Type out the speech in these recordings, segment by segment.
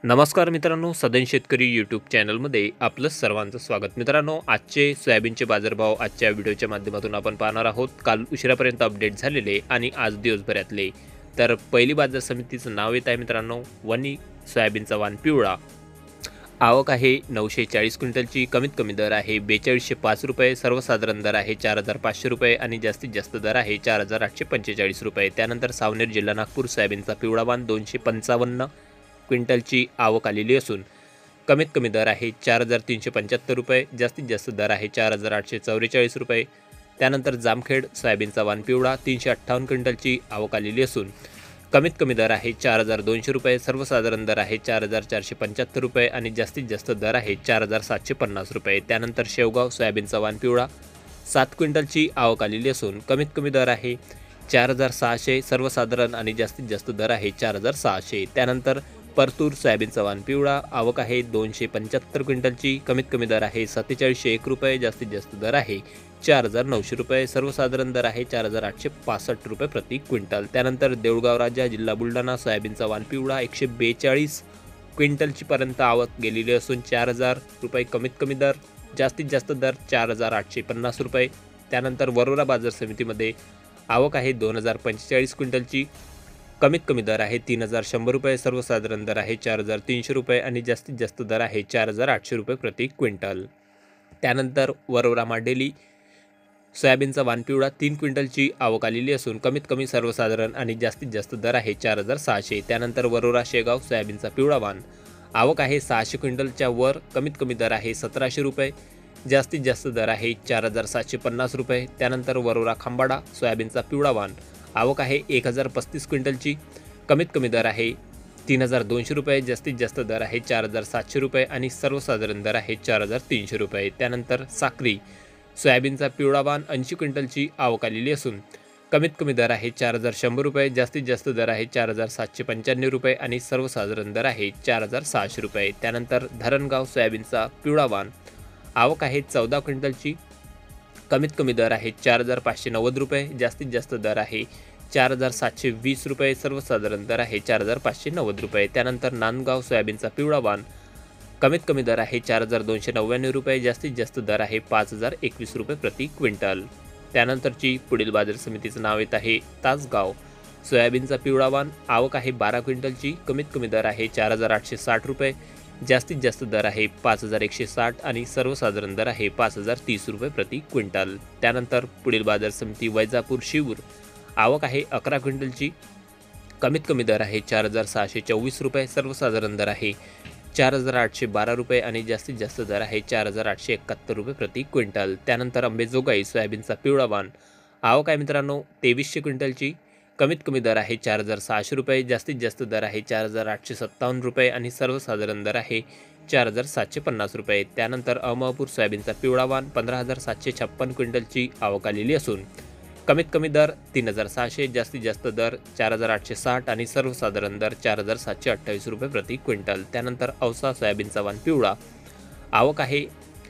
नमस्कार मित्रांनो, सदन शेतकरी यूट्यूब चॅनलमध्ये आपलं सर्वांचं स्वागत. मित्रांनो, आजचे सोयाबीनचे बाजारभाव आजच्या व्हिडिओच्या माध्यमातून आपण पाहणार आहोत. काल उशिरापर्यंत अपडेट झालेले आणि आज दिवसभरातले. तर पहिली बाजार समितीचं नाव येत आहे मित्रांनो वनी सोयाबीनचा वाण पिवळा. आवक आहे 940 क्विंटलची. कमीत कमी दर आहे 4205 रुपये. सर्वसाधारण दर आहे 4500 रुपये आणि जास्तीत जास्त दर आहे 4845 रुपये. त्यानंतर सावनेर जिल्हा नागपूर सोयाबीनचा पिवळा वाण 255 क्विंटलची आवक आलेली असून कमीत कमी दर आहे 4375 रुपये. जास्तीत जास्त दर आहे 4844 रुपये. त्यानंतर जामखेड सोयाबीनचा वाण पिवळा 358 क्विंटलची आवक आलेली असून कमीत कमी दर आहे 4200 रुपये. सर्वसाधारण दर आहे 4475 रुपये आणि जास्तीत जास्त दर आहे 4750 रुपये. त्यानंतर शेवगाव सोयाबीनचा वाण पिवळा 7 क्विंटलची आवक आलेली असून कमीत कमी दर आहे 4600. सर्वसाधारण आणि जास्तीत जास्त दर आहे 4600. त्यानंतर परतूर सोयाबीनचा वाण पिवळा आवक आहे 275 क्विंटलची. कमीत कमी दर आहे 4701 रुपये. जास्तीत जास्त दर आहे 4900 रुपये. सर्वसाधारण दर आहे 4865 रुपये प्रति क्विंटल. त्यानंतर देऊळगाव राजा जिल्हा बुलढाणा सोयाबीनचा वाण पिवळा 142 क्विंटलची पर्यंत आवक गेलेली असून 4000 रुपये कमीत कमी दर. जास्तीत जास्त दर 4850 रुपये. त्यानंतर वरोरा बाजार समितीमध्ये आवक आहे 2045 क्विंटलची. कमीत कमी दर आहे 3100 रुपये. सर्वसाधारण दर आहे 4300 रुपये आणि जास्तीत जास्त दर आहे 4800 रुपये प्रति क्विंटल. त्यानंतर वरोरा माडेली सोयाबीनचा वाण पिवळा 3 क्विंटलची आवक आलेली असून कमीत कमी सर्वसाधारण आणि जास्तीत जास्त दर आहे 4600. त्यानंतर वरोरा शेगाव सोयाबीनचा पिवळा वाण आवक आहे 600 क्विंटलच्या वर. कमीत कमी दर आहे 1700 रुपये. जास्तीत जास्त दर आहे 4750 रुपये. त्यानंतर वरोरा खांबाडा सोयाबीनचा पिवळा वाण आवक आहे 1035 क्विंटलची. कमीत कमी दर आहे 3200 रुपये. जास्तीत जास्त दर आहे 4700 रुपये आणि सर्वसाधारण दर आहे 4300 रुपये. त्यानंतर साक्री सोयाबीनचा पिवळा वाण 80 क्विंटलची आवक आलेली असून कमीत कमी दर आहे 4100 रुपये. जास्तीत जास्त दर आहे 4795 रुपये आणि सर्वसाधारण दर आहे 4600 रुपये. त्यानंतर धरणगाव सोयाबीनचा पिवळा वाण आवक आहे 14 क्विंटलची. कमीत कमी दर आहे 4590 रुपये. जास्तीत जास्त दर आहे 4720 रुपये. सर्वसाधारण दर आहे 4590 रुपये. त्यानंतर नांदगाव सोयाबीनचा पिवळा वाण कमीत कमी दर आहे 4299 रुपये. जास्तीत जास्त दर आहे 5021 रुपये प्रति क्विंटल. त्यानंतरची पुढील बाजार समितीचं नाव येत आहे तासगाव सोयाबीनचा पिवळा वाण आवक आहे 12 क्विंटलची. कमीत कमी दर आहे 4860 रुपये. जास्तीत जास्त दर आहे 5160 आणि सर्वसाधारण दर आहे 5030 रुपये प्रति क्विंटल. त्यानंतर पुढील बाजार समिती वैजापूर शिवूर आवक आहे 11 क्विंटलची. कमीत कमी दर आहे 4624 रुपये. सर्वसाधारण दर आहे 4812 रुपये आणि जास्तीत जास्त दर आहे 4871 रुपये प्रति क्विंटल. त्यानंतर अंबेजोगाई सोयाबीनचा पिवळा वाण आवक आहे मित्रांनो 2300 क्विंटलची. कमीत कमी दर आहे 4600 रुपये. जास्तीत जास्त दर आहे 4857 रुपये आणि सर्वसाधारण दर आहे 4750 रुपये. त्यानंतर अहमदपूर सोयाबीनचा पिवळा वाण 15756 क्विंटलची आवक आलेली असून कमीत कमी दर 3600. जास्तीत जास्त दर 4860 आणि सर्वसाधारण दर 4728 रुपये प्रति क्विंटल. त्यानंतर औसा सोयाबीनचा वाण पिवळा आवक आहे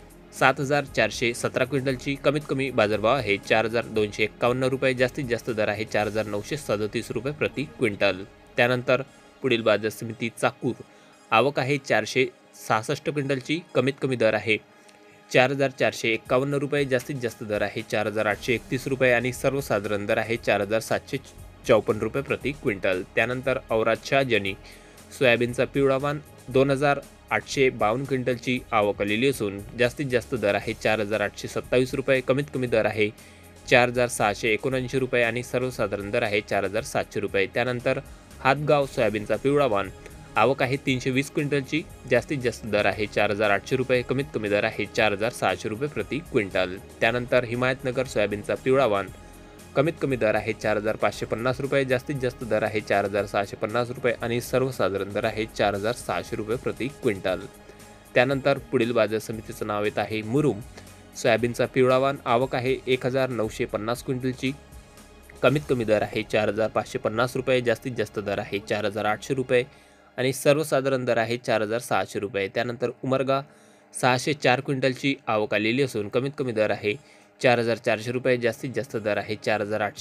7417 क्विंटलची. कमीत कमी बाजारभाव आहे 4251 रुपये. जास्तीत जास्त दर आहे 4937 रुपये प्रति क्विंटल. त्यानंतर पुढील बाजार समिती चाकूर आवक आहे 466 क्विंटलची. कमीत कमी दर आहे 4451 रुपये. जास्तीत जास्त दर आहे 4831 रुपये आणि सर्वसाधारण दर आहे 4754 रुपये प्रति क्विंटल. त्यानंतर औरादशाह जनी सोयाबीनचा पिवळा वाण 2852 क्विंटलची आवक आलेली असून जास्तीत जास्त दर आहे 4827 रुपये. कमीत कमी दर आहे 4679 रुपये आणि सर्वसाधारण दर आहे 4700 रुपये. त्यानंतर हातगाव सोयाबीनचा पिवळा वाण आवक आहे 320 क्विंटलची. जास्तीत जास्त दर आहे 4800 रुपये. कमीत कमी दर आहे 4600 रुपये प्रति क्विंटल. त्यानंतर हिमायतनगर सोयाबीनचा पिवळा वाण कमीत कमी दर आहे 4550 रुपये. जास्तीत जास्त दर आहे 4650 रुपये आणि सर्वसाधारण दर आहे 4600 रुपये प्रति क्विंटल. त्यानंतर पुढील बाजार समितीचं नाव येत आहे मुरुम सोयाबीनचा पिवळा वाण आवक आहे 1950 क्विंटलची. कमीत कमी दर आहे 4550 रुपये. जास्तीत जास्त दर आहे 4800 रुपये आणि सर्वसाधारण दर आहे 4600 रुपये. त्यानंतर उमरगा 604 क्विंटलची आवक आलेली असून कमीत कमी दर आहे 4400 रुपये. जास्तीत जास्त दर आहे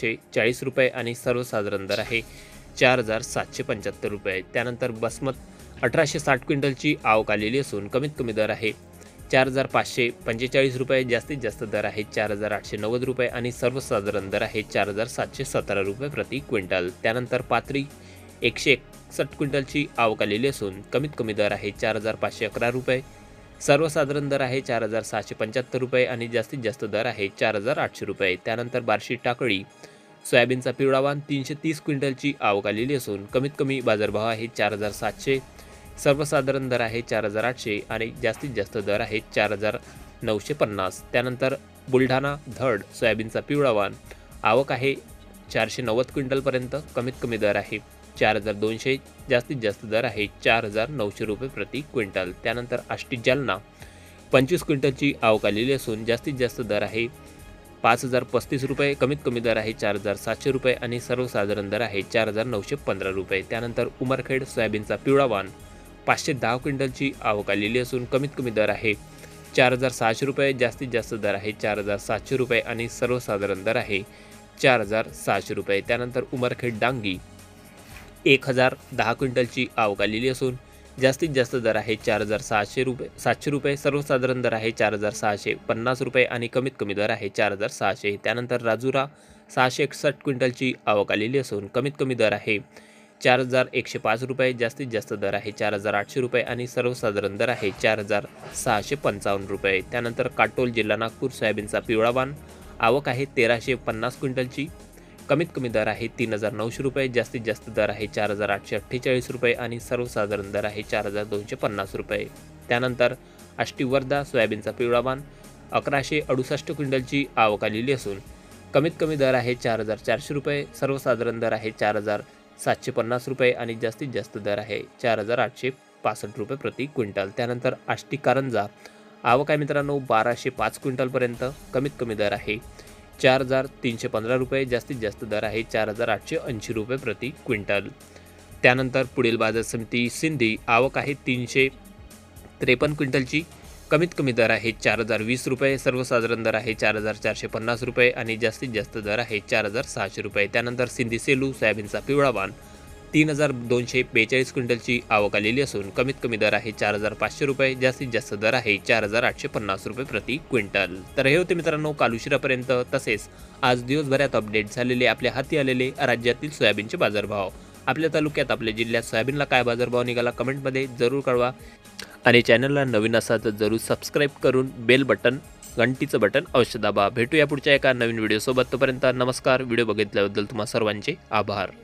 4840 रुपये आणि सर्वसाधारण दर आहे 4775 रुपये. त्यानंतर बसमत 1860 क्विंटलची आवक आलेली असून कमीत कमी दर आहे 4545 रुपये, जास्तीत जास्त दर आहे 4890 रुपये आणि सर्वसाधारण दर आहे 4717 रुपये प्रति क्विंटल। त्यानंतर पाथरी 161 क्विंटलची आवक आलेली असून कमीत कमी दर आहे 4511 रुपये, सर्वसाधारण दर आहे 4675 रुपये आणि जास्तीत जास्त दर आहे 4800 रुपये। त्यानंतर बार्शी टाकळी सोयाबीनचा पिवळा वाण 330 क्विंटलची आवक आलेली असून कमीत कमी बाजारभाव आहे 4700, सर्वसाधारण दर आहे 4800 आणि जास्तीत जास्त दर आहे 4950। त्यानंतर बुलढाणा धड सोयाबीनचा पिवळा वाण आवक आहे 490 क्विंटलपर्यंत, कमीत कमी दर आहे 4200, जास्तीत जास्त दर आहे 4900 रुपये प्रति क्विंटल। त्यानंतर आष्टी जालना 25 क्विंटलची आवक आलेली असून जास्तीत जास्त दर आहे 5035 रुपये, कमीत कमी दर आहे 4700 रुपये आणि सर्वसाधारण दर आहे 4915 रुपये। त्यानंतर उमरखेड सोयाबीनचा पिवळा वाण 510 क्विंटलची आवक आलेली असून कमीत कमी दर आहे 4600 रुपये, जास्तीत जास्त दर आहे 4700 रुपये आणि सर्वसाधारण दर आहे 4600 रुपये। त्यानंतर उमरखेड डांगी 1010 क्विंटलची आवक आलेली असून जास्तीत जास्त दर आहे 4700 रुपये, सर्वसाधारण दर आहे 4650 रुपये आणि कमीत कमी दर आहे 4600। त्यानंतर राजुरा 661 क्विंटलची आवक आलेली असून कमीत कमी दर आहे 4105 रुपये, जास्तीत जास्त दर आहे 4800 रुपये आणि सर्वसाधारण दर आहे 4655 रुपये। त्यानंतर काटोल जिल्हा नागपूर सोयाबीनचा पिवळा वाण आवक आहे 1350 क्विंटलची, कमीत कमी दर आहे 3900 रुपये, जास्तीत जास्त दर आहे 4848 रुपये आणि सर्वसाधारण दर आहे 4250 रुपये। त्यानंतर आष्टी वर्धा सोयाबीनचा पिवळा वाण 1168 क्विंटलची आवक आलेली असून कमीत कमी दर आहे 4400 रुपये, सर्वसाधारण दर आहे 4750 रुपये आणि जास्तीत जास्त दर आहे 4865 रुपये प्रति क्विंटल। त्यानंतर आष्टी कारंजा आवक आहे मित्रांनो 1205 क्विंटलपर्यंत, कमीत कमी दर आहे 4315 रुपये, जास्तीत जास्त दर आहे 4880 रुपये प्रति क्विंटल। त्यानंतर पुढील बाजार समिती सिंधी आवक आहे 353 क्विंटलची, कमीत कमी दर आहे 4020 रुपये, सर्वसाधारण दर आहे 4450 रुपये आणि जास्तीत जास्त दर आहे 4600 रुपये। त्यानंतर सिंधी सेलू सोयाबीनचा पिवळा वाण 3242 क्विंटलची आवक आलेली असून कमीत कमी दर आहे 4500 रुपये, जास्तीत जास्त दर आहे 4850 रुपये प्रति क्विंटल। तर हे होते मित्रांनो काल उशिरापर्यंत तसेच आज दिवसभरात अपडेट झालेले आपल्या हाती आलेले राज्यातील सोयाबीनचे बाजारभाव। आपल्या तालुक्यात आपल्या जिल्ह्यात सोयाबीनला काय बाजारभाव निघाला कमेंटमध्ये जरूर कळवा आणि चॅनलला नवीन असाल तर जरूर सबस्क्राईब करून बेल बटन घंटीचं बटन अवश्य दाबा। भेटूया पुढच्या एका नवीन व्हिडिओसोबत, तोपर्यंत नमस्कार। व्हिडिओ बघितल्याबद्दल तुम्हा सर्वांचे आभार।